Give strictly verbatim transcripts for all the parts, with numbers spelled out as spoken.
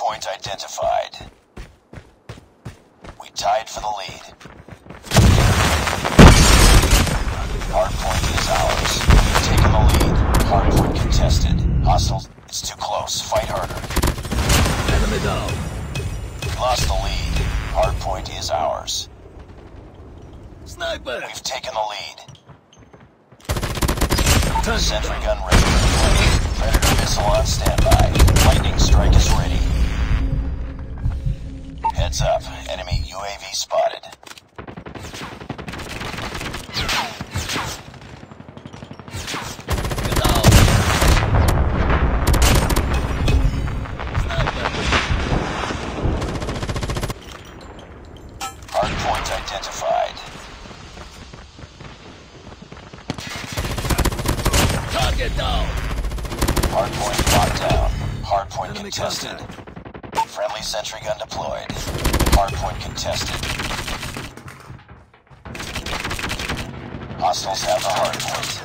Hardpoint identified. We tied for the lead. Hardpoint is ours. We've taken the lead. Hardpoint contested. Hostiles. It's too close. Fight harder. Enemy down. We lost the lead. Hardpoint is ours. Sniper! We've taken the lead. Turn Sentry down. gun ready for deployment. Predator missile on standby. Lightning strike is ready. Heads up. Enemy U A V spotted. Get down. Sniper! Hardpoint identified. Target down! Hardpoint locked down. Hardpoint Enemy contested. contact. Friendly sentry gun deployed. Hardpoint contested. Hostiles have the hardpoint.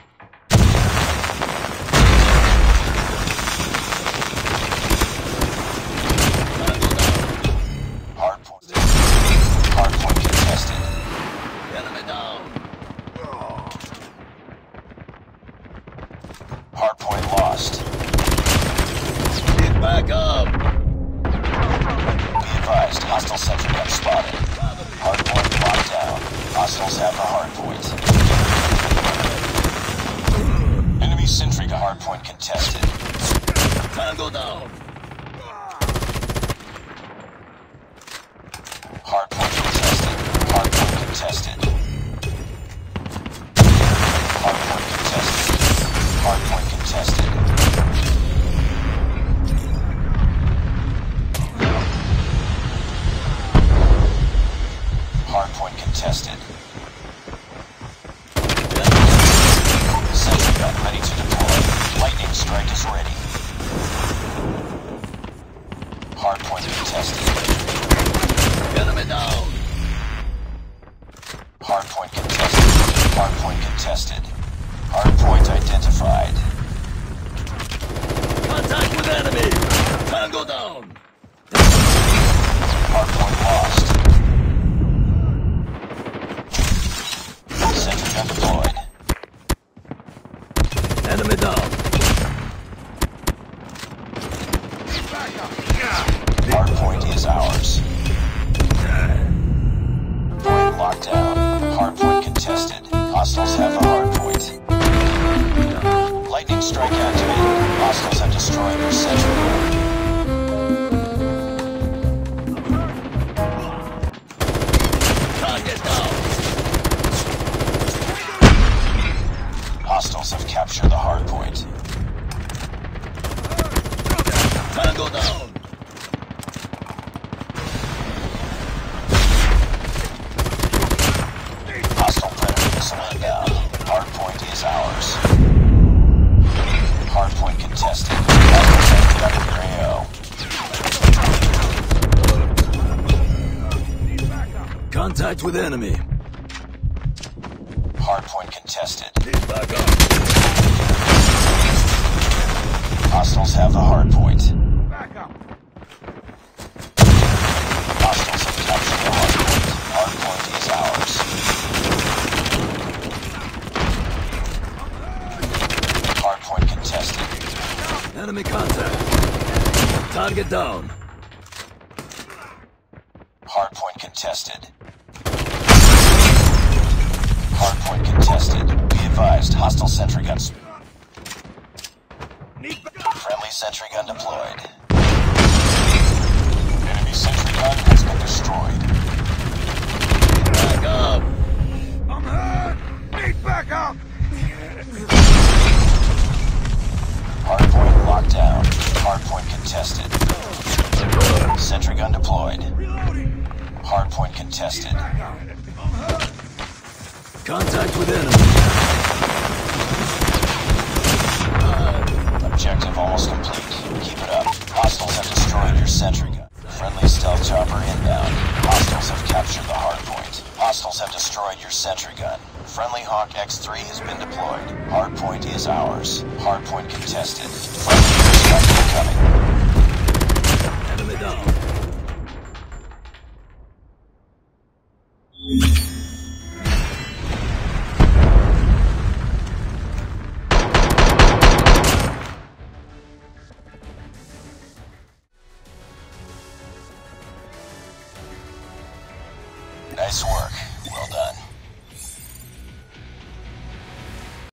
Hardpoint. Hardpoint contested. Enemy down! Hardpoint lost. Get back up! Be advised, hostile sentry gun spotted. Hardpoint locked down. Hostiles have the hardpoint. Enemy sentry gun hardpoint contested. Tango down! Hardpoint contested. Hardpoint contested. Hardpoint contested. Hardpoint contested. Hardpoint contested. Sentry gun ready to deploy. Lightning strike is ready. Hardpoint contested. Enemy down! Hardpoint contested. Hardpoint contested. Hardpoint identified. Contact with enemy! Tango down! Hardpoint lost. Sentry gun deployed. Enemy down! Hardpoint is ours. Point locked down. Hardpoint contested. Hostiles have the hardpoint. Lightning strike activated. Hostiles have destroyed your sentry gun. Target down! Hostiles have captured the hardpoint. Tango down! Hostile predator missile inbound. Hardpoint is ours. Hardpoint contested. Hostiles have conducted your A O. Contact with enemy! Hardpoint contested. Get back up! Hostiles have the hardpoint. Hostiles have captured the hardpoint. Hardpoint is ours. Hardpoint contested. Enemy contact! Target down! Hardpoint contested. Hardpoint contested. Be advised, hostile sentry guns. Friendly sentry gun deployed. Enemy sentry gun has been destroyed. Back up! I'm hurt! Need backup! Hardpoint locked down. Hardpoint contested. Sentry gun deployed. Reloading! Hardpoint contested. Backup! I'm hurt! Contact with enemy! Objective almost complete. Keep it up. Hostiles have destroyed your sentry gun. Friendly stealth chopper inbound. Hostiles have captured the hardpoint. Hostiles have destroyed your sentry gun. Friendly Hawk X three has been deployed. Hardpoint is ours. Hardpoint contested. Friendly airstrike incoming. Enemy down. Nice work. Well done.